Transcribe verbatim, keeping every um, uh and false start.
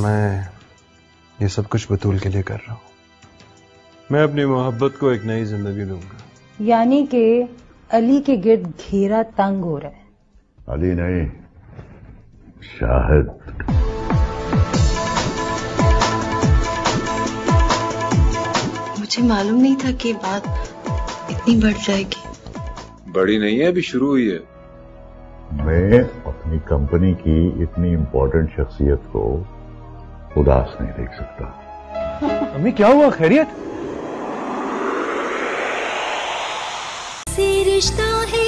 मैं ये सब कुछ बतूल के लिए कर रहा हूँ। मैं अपनी मोहब्बत को एक नई जिंदगी दूंगा। यानी कि अली के गिर्द घेरा तंग हो रहा है। अली नहीं, शाहिद। मुझे मालूम नहीं था कि बात इतनी बढ़ जाएगी। बड़ी नहीं है, अभी शुरू हुई है। मैं अपनी कंपनी की इतनी इम्पोर्टेंट शख्सियत को उदास नहीं देख सकता। अम्मी क्या हुआ, खैरियत? रिश्ता है